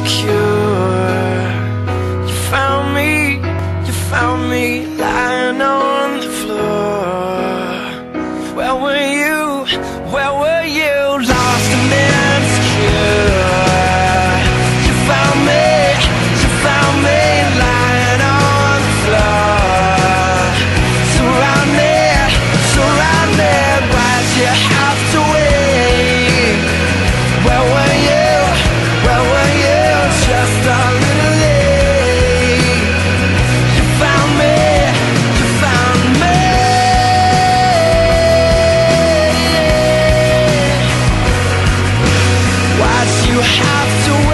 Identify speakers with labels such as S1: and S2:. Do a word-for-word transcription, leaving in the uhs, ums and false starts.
S1: insecure. You found me, you found me lying on the floor. Where were you, where were you, lost and insecure? You found me, you found me lying on the floor. Surround me, surround me, why'd you have to wait? Where were you, where were you, just a little late? You found me, you found me. Why'd you have to